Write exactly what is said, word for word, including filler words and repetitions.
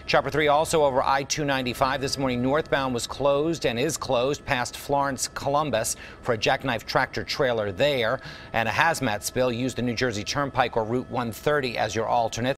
Chopper three also over I two ninety-five this morning. Northbound was closed and is closed past Florence, Columbus for a jackknife tractor trailer there. And a hazmat spill. Use the New Jersey Turnpike or Route one thirty as your alternate.